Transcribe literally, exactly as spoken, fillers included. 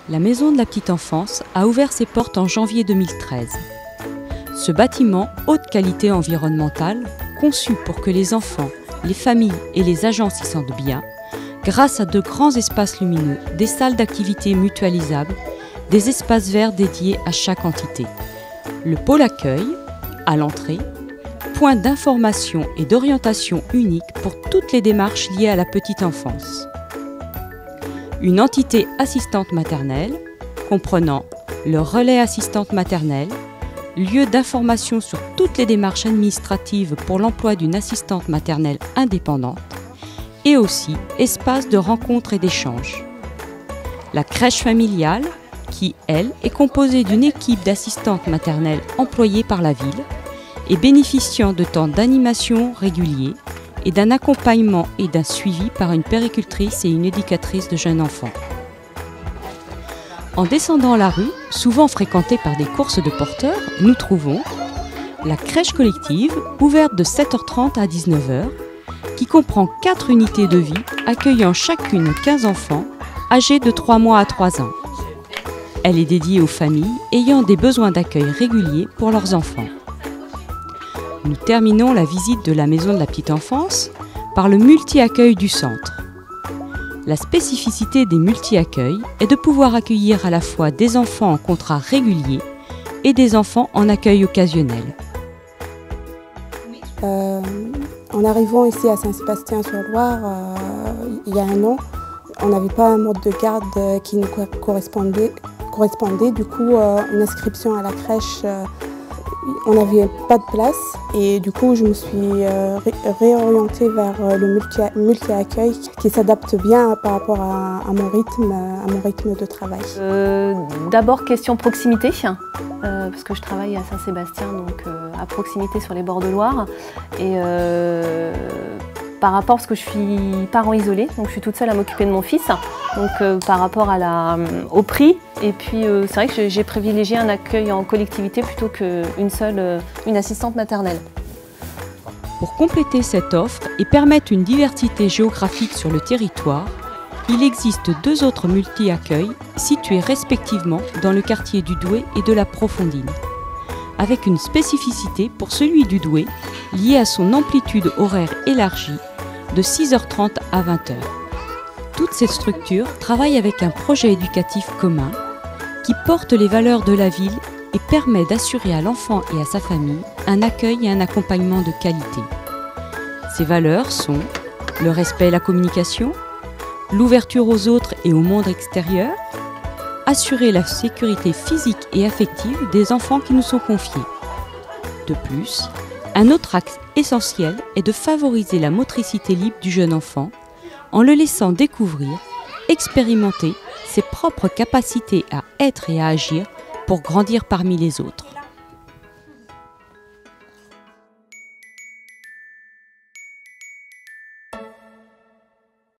La Maison de la Petite Enfance a ouvert ses portes en janvier deux mille treize. Ce bâtiment haute qualité environnementale, conçu pour que les enfants, les familles et les agents s'y sentent bien, grâce à de grands espaces lumineux, des salles d'activités mutualisables, des espaces verts dédiés à chaque entité. Le pôle accueil, à l'entrée, point d'information et d'orientation unique pour toutes les démarches liées à la petite enfance. Une entité assistante maternelle, comprenant le relais assistante maternelle, lieu d'information sur toutes les démarches administratives pour l'emploi d'une assistante maternelle indépendante, et aussi espace de rencontre et d'échange. La crèche familiale, qui, elle, est composée d'une équipe d'assistantes maternelles employées par la ville et bénéficiant de temps d'animation réguliers et d'un accompagnement et d'un suivi par une puéricultrice et une éducatrice de jeunes enfants. En descendant la rue, souvent fréquentée par des courses de porteurs, nous trouvons la crèche collective, ouverte de sept heures trente à dix-neuf heures, qui comprend quatre unités de vie accueillant chacune quinze enfants âgés de trois mois à trois ans. Elle est dédiée aux familles ayant des besoins d'accueil réguliers pour leurs enfants. Nous terminons la visite de la Maison de la Petite Enfance par le multi-accueil du centre. La spécificité des multi-accueils est de pouvoir accueillir à la fois des enfants en contrat régulier et des enfants en accueil occasionnel. Euh, en arrivant ici à Saint-Sébastien-sur-Loire, euh, il y a un an, on n'avait pas un mode de garde qui nous correspondait. correspondait. Du coup, euh, une inscription à la crèche, euh, on n'avait pas de place. Et du coup, je me suis euh, ré réorientée vers euh, le multi-accueil qui s'adapte bien par rapport à, à, mon rythme, à mon rythme de travail. Euh, D'abord, question proximité, euh, parce que je travaille à Saint-Sébastien, donc euh, à proximité sur les bords de Loire. Et euh, par rapport, parce que je suis parent isolé, donc je suis toute seule à m'occuper de mon fils, donc euh, par rapport à la, au prix, et puis euh, c'est vrai que j'ai privilégié un accueil en collectivité plutôt qu'une seule, euh, une assistante maternelle. Pour compléter cette offre et permettre une diversité géographique sur le territoire, il existe deux autres multi-accueils situés respectivement dans le quartier du Douai et de la Profondine, avec une spécificité pour celui du Douai liée à son amplitude horaire élargie de six heures trente à vingt heures. Toutes ces structures travaillent avec un projet éducatif commun qui porte les valeurs de la ville et permet d'assurer à l'enfant et à sa famille un accueil et un accompagnement de qualité. Ces valeurs sont le respect et la communication, l'ouverture aux autres et au monde extérieur, assurer la sécurité physique et affective des enfants qui nous sont confiés. De plus, un autre axe essentiel est de favoriser la motricité libre du jeune enfant en le laissant découvrir, expérimenter ses propres capacités à être et à agir pour grandir parmi les autres.